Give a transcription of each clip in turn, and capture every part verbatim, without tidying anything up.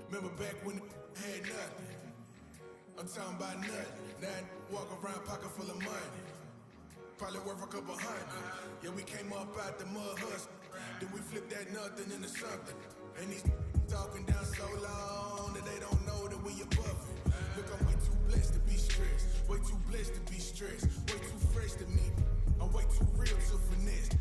Remember back when it had nothing. I'm talking about nothing. Now I walk around pocket full of money. Probably worth a couple hundred. Yeah, we came up out the mud hustle. Then we flipped that nothing into something. And these talking down so long that they don't know that we above it. Look, I'm way too blessed to be stressed. Way too blessed to be stressed. Way too fresh to me. I'm way too real to finesse.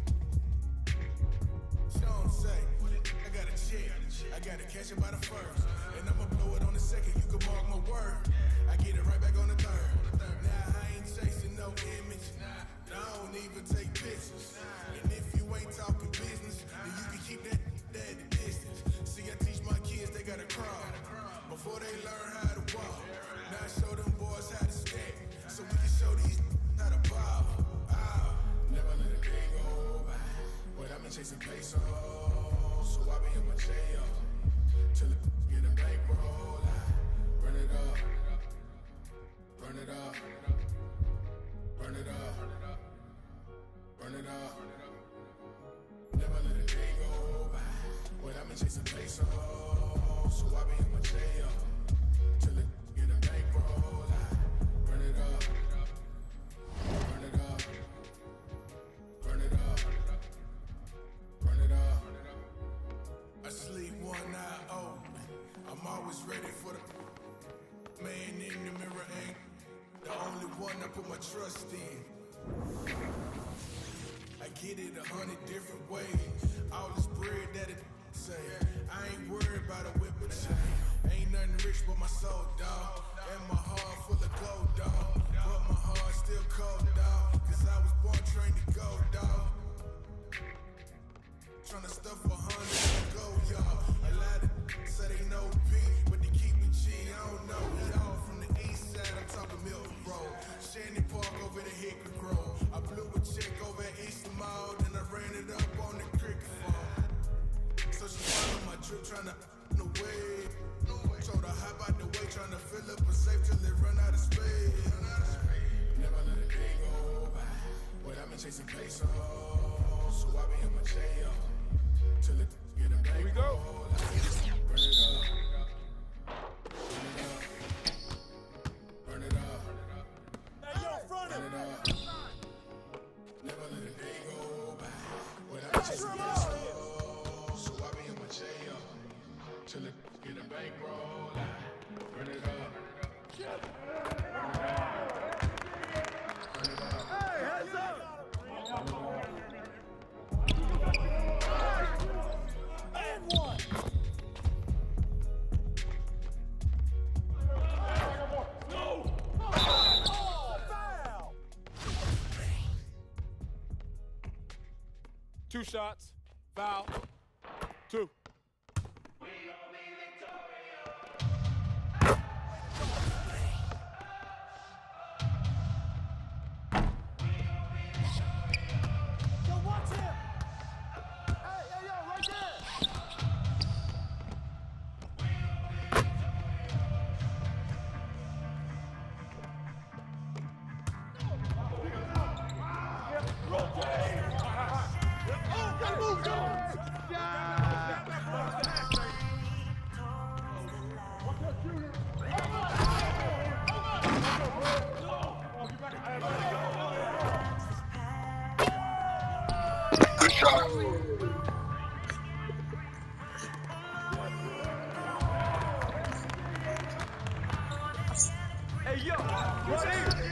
Sean say, I got a check. I gotta catch it by the first. And I'ma blow it on the second. You can mark my word. I get it right back on the third. Now I ain't chasing no image. I don't even take pictures. And if you ain't talking business, then you can keep that at the distance. See, I teach my kids they gotta crawl before they learn how to walk. Now I show them boys how to stack, so we can show these how to ball. Oh, never let a day go by, but I've been chasing pesos, so I be in my jail till it get a bankroll. I run it up, run it up, run it up, run it up. Never let a day go by, but I've been chasing pesos, so I be in my jail till it get a bankroll. I run it up, run it up, run it up, run it up. I sleep one eye open. I'm always ready for the man in the mirror. Ain't the only one I put my trust in. I get it a hundred different ways. All this bread that it say. I ain't worried about a whip or chain. Ain't nothing rich but my soul, dawg. And my heart full of gold, dawg. But my heart still cold, dawg. Cause I was born trained to go, dawg. Tryna stuff a hundred and go, y'all. A lot of say they know P, but they keep it G. I don't know, y'all. From the east side, I'm talking Milton Road. Shandy Park over the Hickory Grove. I blew a check over at Eastern Mall, then I ran it up on the cricket phone. So she followed my trip, tryna no way. Told her hop out the way, tryna fill up a safe till it run out of space. Never let a day go by, but I've been chasing pesos, so I be in my jail till it get a bankroll. Here we go. Run it up, run it up, run it up. Hey, yo, front it up. Never let a day go by, but I've been chasing pesos, so I be in my jail till it get a bankroll. Run it up. Run it up. Hey, heads up. And one. No. Oh, foul. Two shots. Foul. Two. Hey, yo, right here.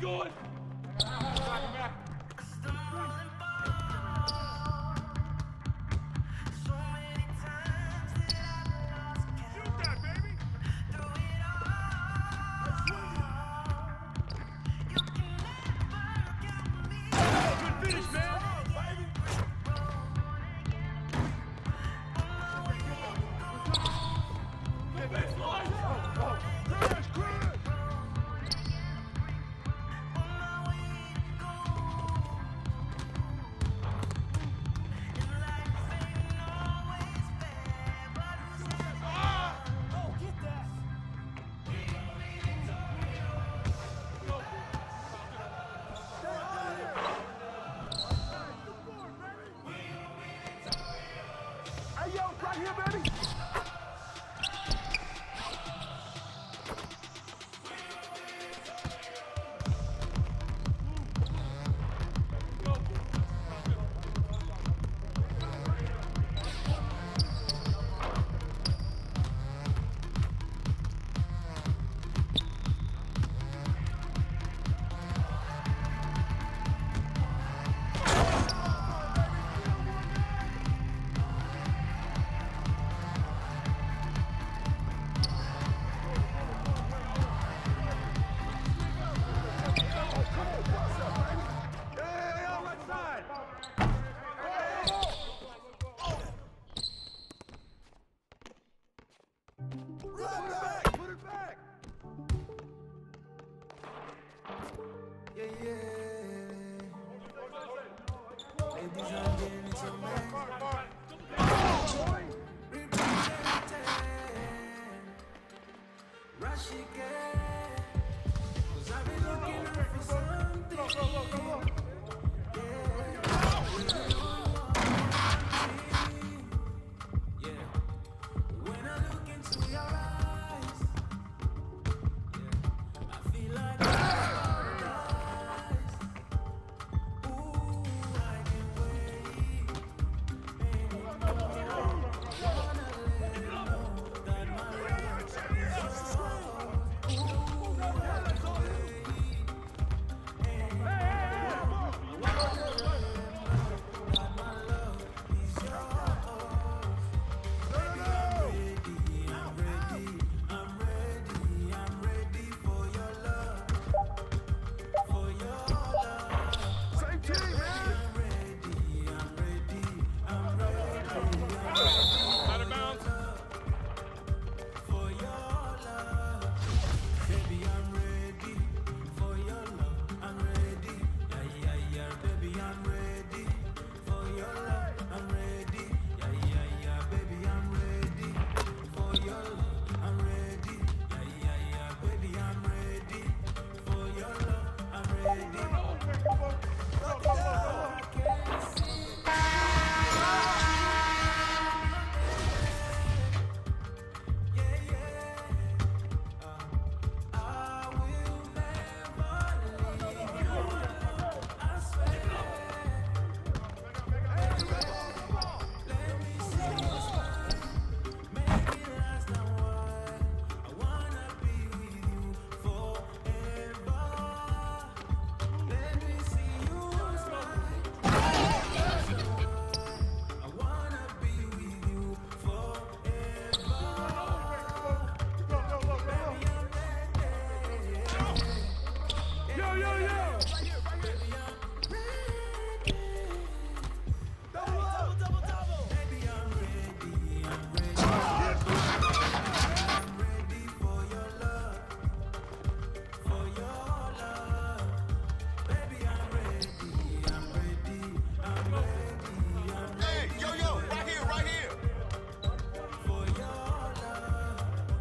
going.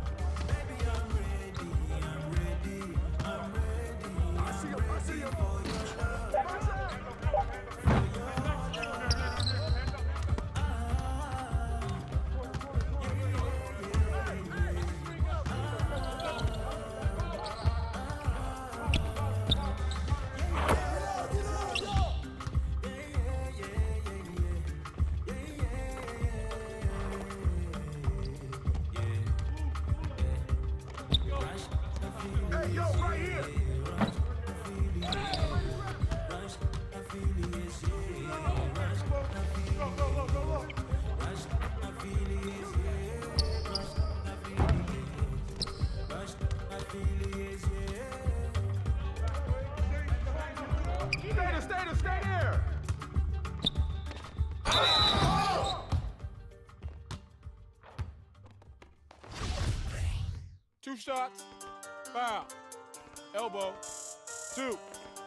See you, I see you. Stay there, stay there, stay there! Two shots, foul, elbow, two.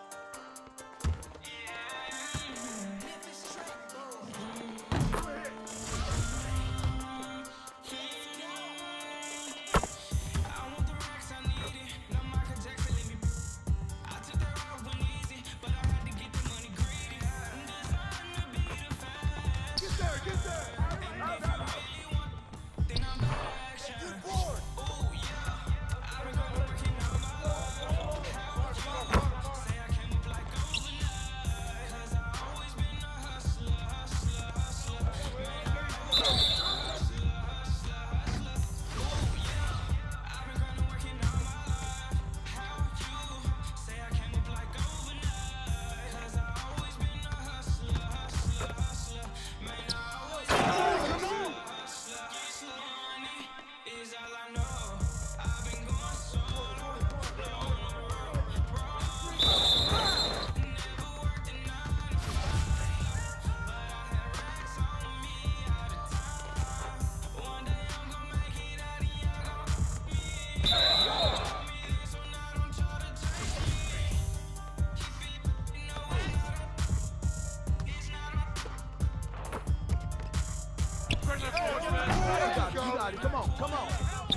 Come on, come on.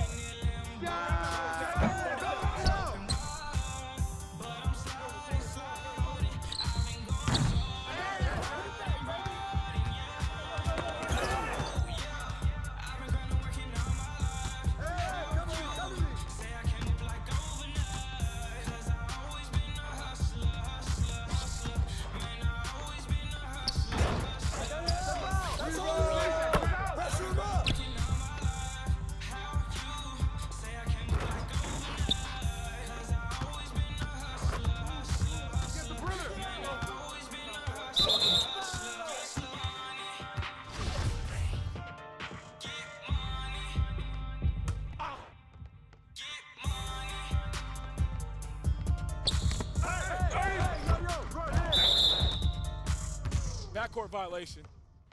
Backcourt violation.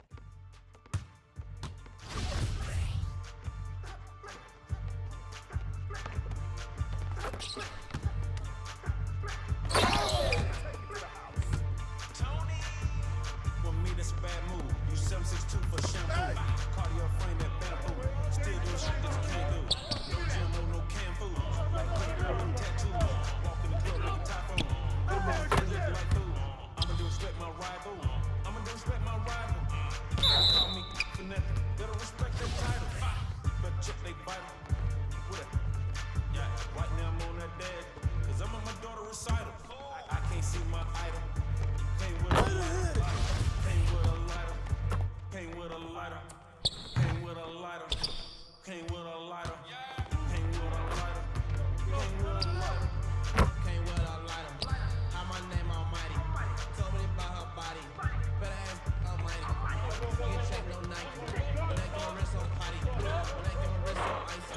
For me, that's a bad move. You seven six two for shampoo. Cardio frame that bamboo. Still doing shit that you can't do. No gym, no, no canned food. Like a pretty girl with tattoos. Walk in the club like a typhoon. Good man, feel looking like food. I'ma do respect my rival. I'ma do respect my rival. Don't call me for nothing. Better respect that title. Better check they vital. What a, yeah, right now I'm on that dad. Cause I'm on my daughter recital. I, I can't see my idol. Came with a lighter. Came with a lighter. Came with a lighter. Came with a lighter. Came with a lighter. Came with a lighter. Came with a lighter. Came with a lighter. How my name almighty. Told me about her body. Better ask almighty. Get check no Nike. When they give a wrist on potty. When they give a wrist on icy.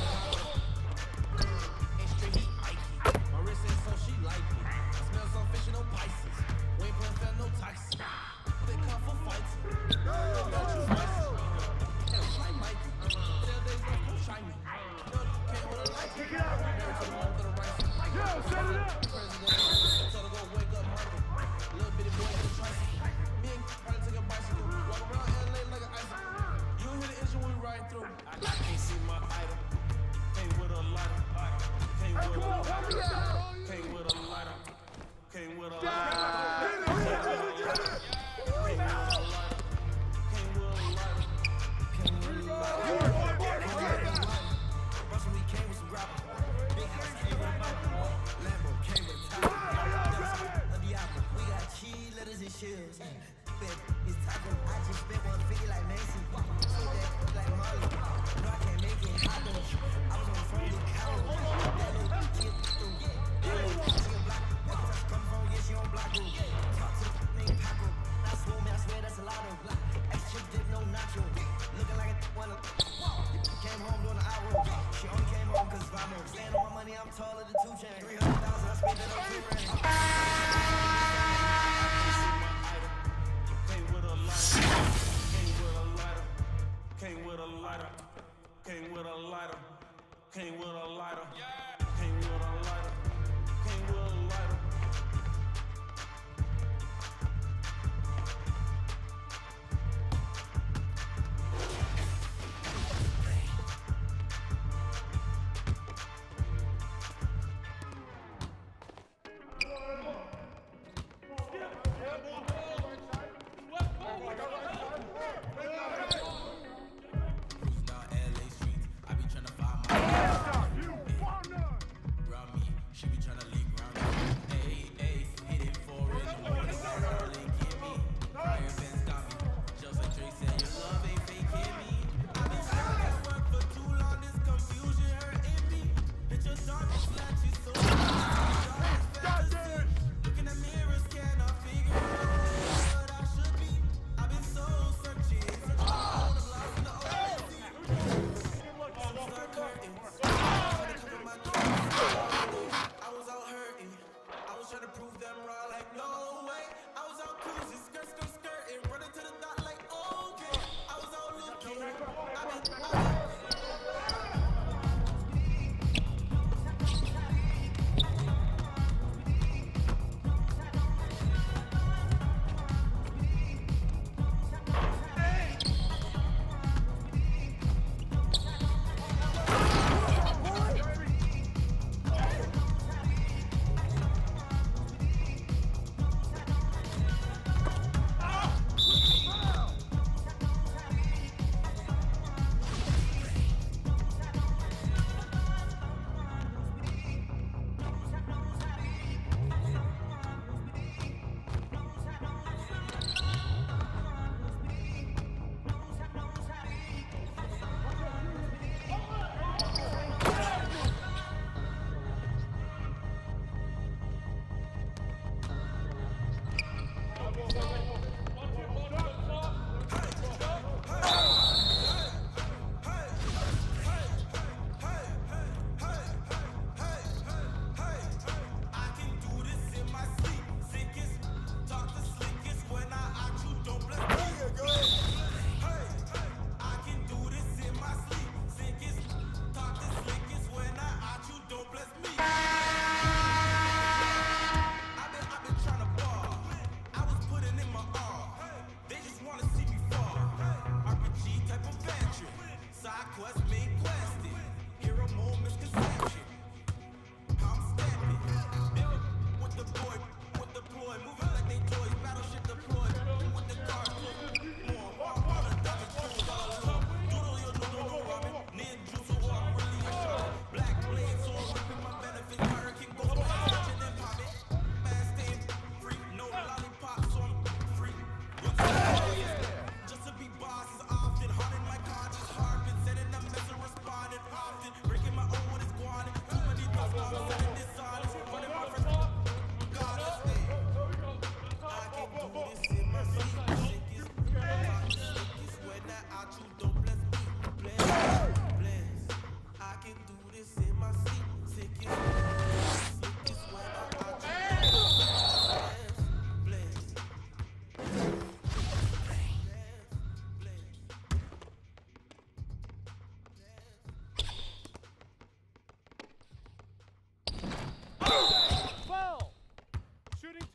In street he Ike. My wrist is so she like me. I smell so fish and no Pisces. We ain't playing fair no Tyson. They come for fights. Don't you spicy. Can't fight Mikey. Tell days don't come shy me. Came with a light. Pick it up. Never to the one for the right. Yo, set it up. President. Told her go wake up Martha. Little bitty boy in a tricycle. Me and probably took a bicycle. Walk around L A like an icicle. You don't hear the engine when we ride through. I, I can't see my idol. Came with a lighter. Came with a lighter. Came with a lighter. Came with a lighter. Came with a lighter. Came with a lighter. Came with a lighter. Came with a lighter. Russian, we came with some gravel. Big house came with a Bible. Lambo came with a towel. A Diablo. We got cheese, letters, and shells. It's taco. I just spent one fifty like Macy. So that like Molly. No, I can't make it. I don't. I was on the phone with Carol. That little kid through. That little kid she on block. That girl she come from, yeah, she on block. Talk to the name Paco. I swear, man, I swear that's a lot of. Extra dip, no nacho. Looking like a one of. Came home doing the hour. She only came home cause five more. Staying on my money, I'm taller than two chains. three hundred thousand, I spent it on two rings.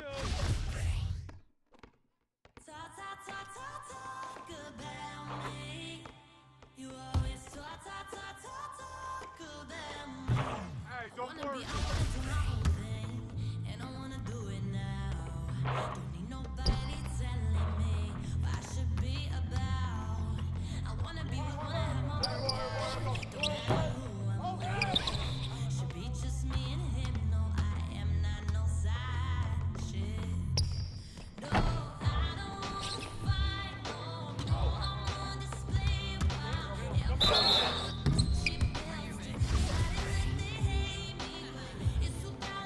Talk, talk, talk, talk, talk about me. You always talk, talk, talk, talk, talk about me. Hey, I don't wanna worry. be, I wanna do my own thing, and I wanna do it now. Don't need nobody telling me what I should be about. I wanna be, I wanna have my own life. Don't matter who I'm with. Should be just me and him. No, I am not no side chick. No, I don't wanna fight. No, no, I'm on display. Wow. Cheap bills, decided that they hate me, but it's too bad.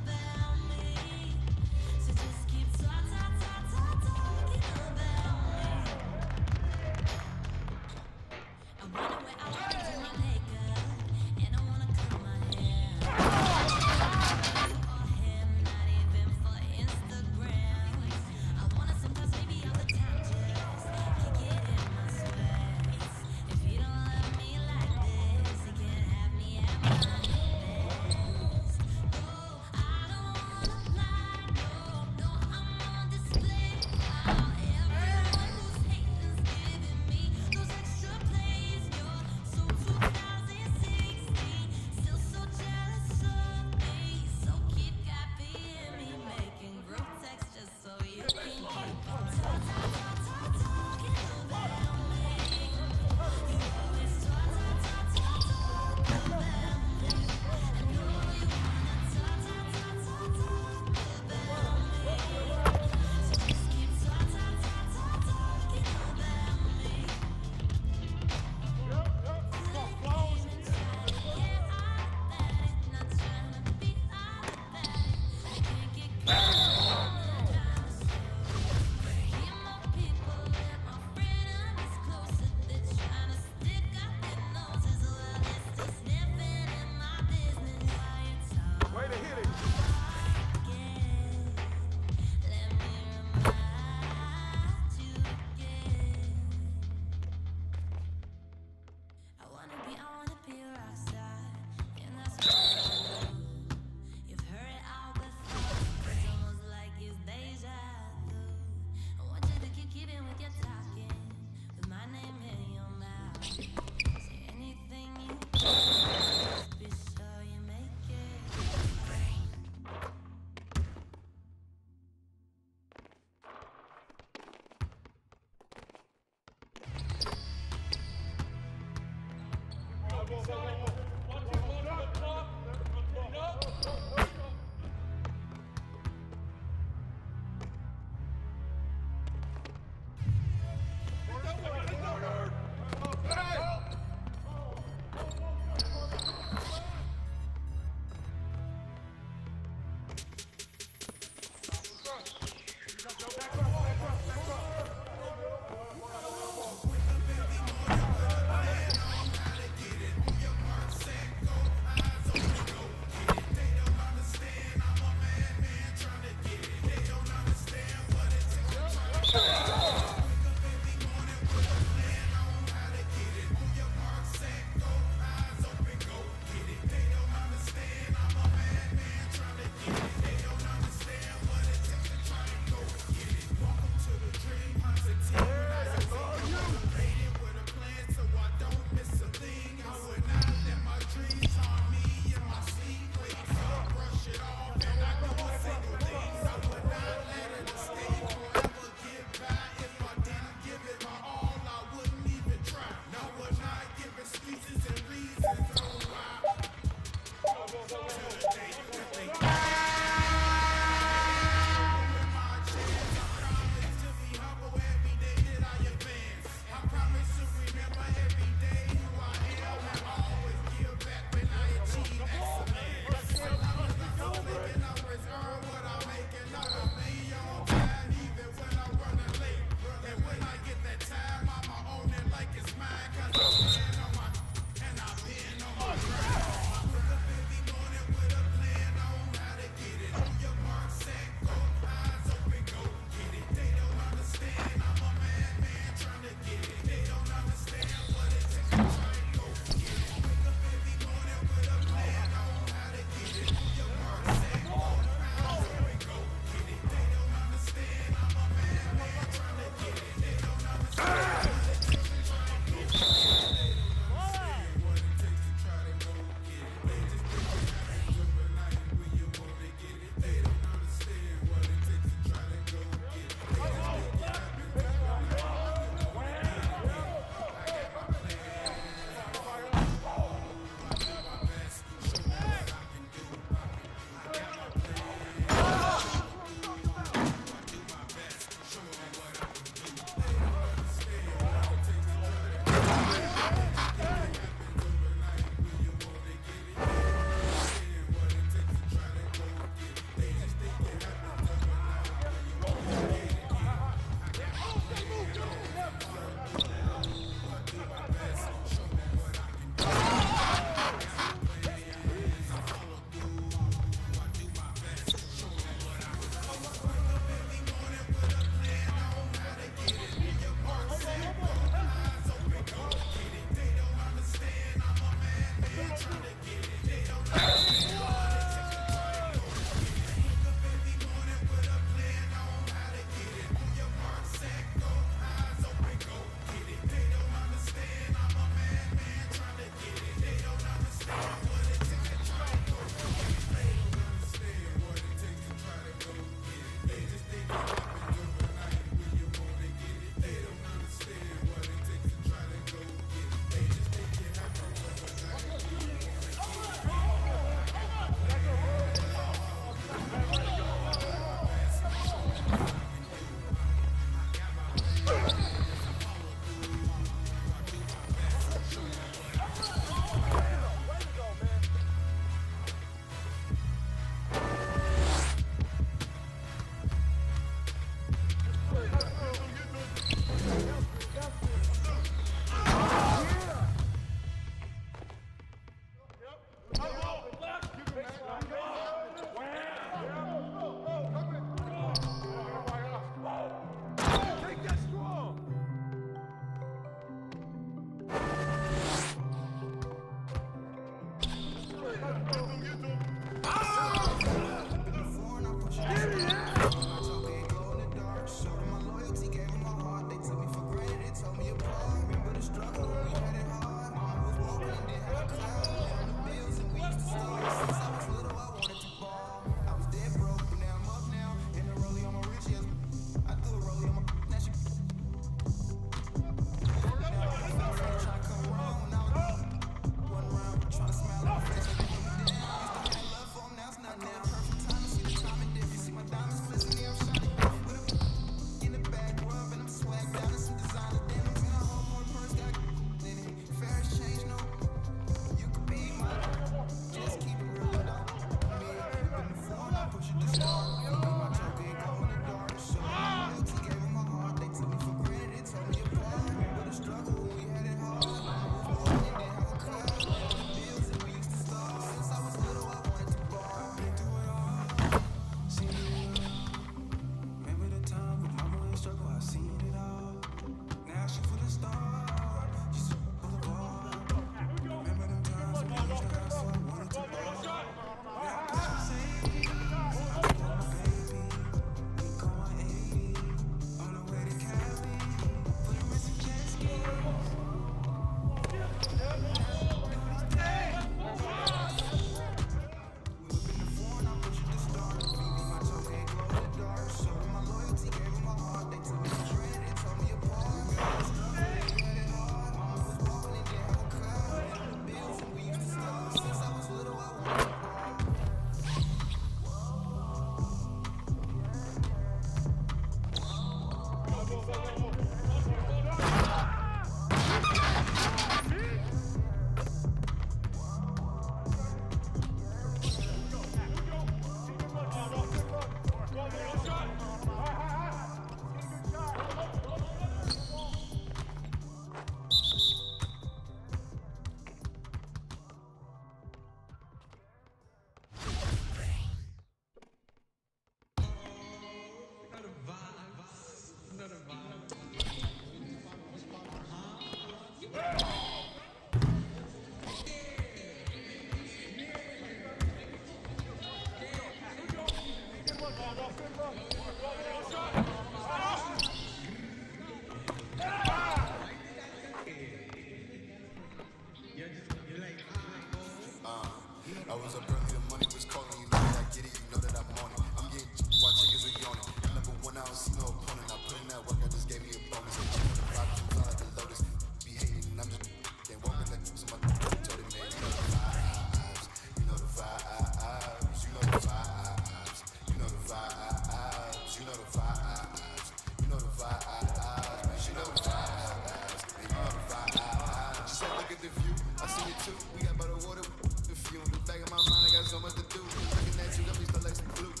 I was up early, the money was calling. You know that I get it, you know that I'm on it. I'm getting while chickens are yawning. Number one, I don't see no opponent. I put in that work, I just gave me a bonus. I'm chilling the five two fly like the Lotus. Be hating, and I'm just can't walk with that. So my told it, man, you know the vibes. You know the vibes. You know the vibes. You know the vibes. You know the vibes. You know the vibes. You know the vibes. You know the vibes. She said, look at the view. I see it too. We got by the water. In the back of my mind, I got so much to do. Looking at you, got me stuck like some glue.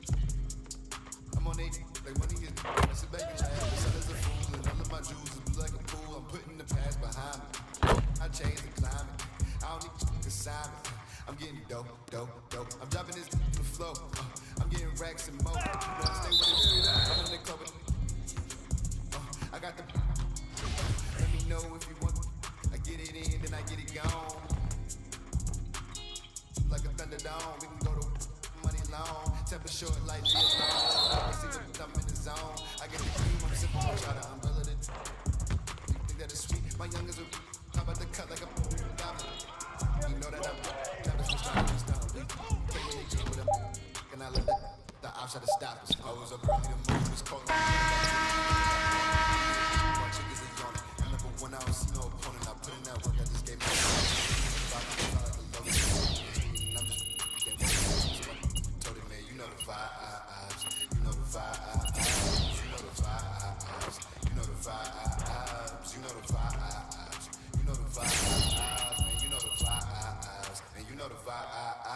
I'm on eighty, like money is. I sit back and laugh, the sun is a fool, and all of my jewels is blue like a pool. I'm putting the past behind me. I changed the climate. I don't need to sign it. I'm getting dope, dope, dope. I'm dropping this to the flow. Uh, I'm getting racks and more. You know, I stay with it every day. I'm in the club. Uh, I got the. Let me know if you want. I get it in, then I get it gone. Like a Thunderdome, we can go to money long. Temper short like Leon. I see the I'm in the zone. I get the cream, I'm sipping on try to umbrella the. You think that is sweet? My young is a. How about the cut like a diamond? You know that I'm. Travis was trying to stop me. Can't really get with him. Can I let the, the ops try to stop us? I was up early, the moon was calling. My chick is a yawning. Number one, I don't see no opponent. I put in that work, I just gave me a vibes, you know the vibes, you know the vibes, you know the vibes, you know the vibes, you know the vibes, and you know the vibes, and you know the vibes.